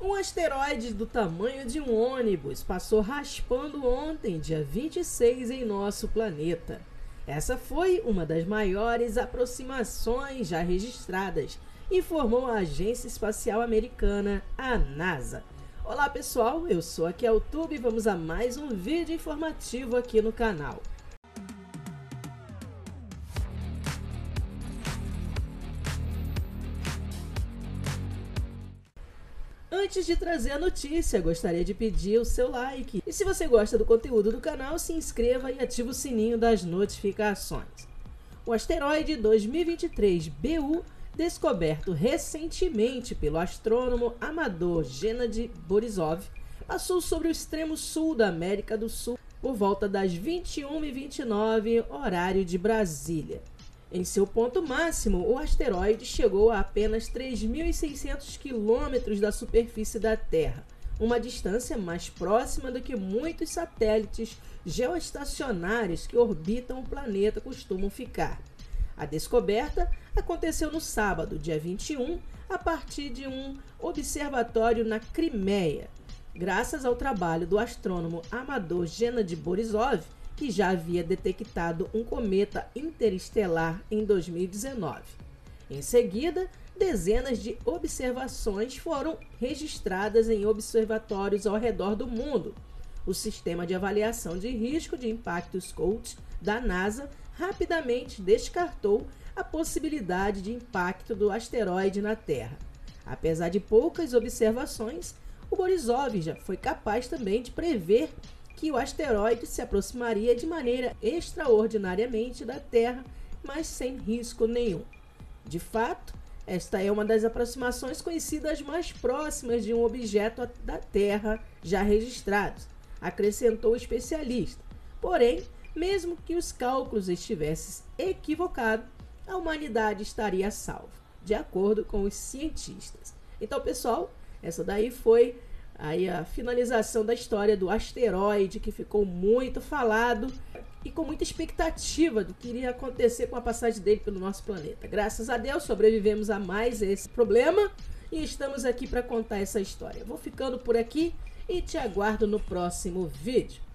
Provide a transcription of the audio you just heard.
Um asteroide do tamanho de um ônibus passou raspando ontem, dia 26, em nosso planeta. Essa foi uma das maiores aproximações já registradas, informou a Agência Espacial Americana, a NASA. Olá pessoal, eu sou a Keltube e vamos a mais um vídeo informativo aqui no canal. Antes de trazer a notícia, gostaria de pedir o seu like. E se você gosta do conteúdo do canal, se inscreva e ative o sininho das notificações. O asteroide 2023 BU, descoberto recentemente pelo astrônomo amador Gennady Borisov, passou sobre o extremo sul da América do Sul por volta das 21h29, horário de Brasília. Em seu ponto máximo, o asteroide chegou a apenas 3.600 quilômetros da superfície da Terra, uma distância mais próxima do que muitos satélites geoestacionários que orbitam o planeta costumam ficar. A descoberta aconteceu no sábado, dia 21, a partir de um observatório na Crimeia, graças ao trabalho do astrônomo amador Gennady Borisov, que já havia detectado um cometa interestelar em 2019. Em seguida, dezenas de observações foram registradas em observatórios ao redor do mundo. O Sistema de Avaliação de Risco de Impacto SCOUT da NASA rapidamente descartou a possibilidade de impacto do asteroide na Terra. Apesar de poucas observações, o Borisov já foi capaz também de prever que o asteroide se aproximaria de maneira extraordinariamente da Terra, mas sem risco nenhum. De fato, esta é uma das aproximações conhecidas mais próximas de um objeto da Terra já registrados, acrescentou o especialista. Porém, mesmo que os cálculos estivessem equivocados, a humanidade estaria a salvo, de acordo com os cientistas. Então, pessoal, essa daí foi aí a finalização da história do asteroide, que ficou muito falado e com muita expectativa do que iria acontecer com a passagem dele pelo nosso planeta. Graças a Deus sobrevivemos a mais esse problema e estamos aqui para contar essa história. Vou ficando por aqui e te aguardo no próximo vídeo.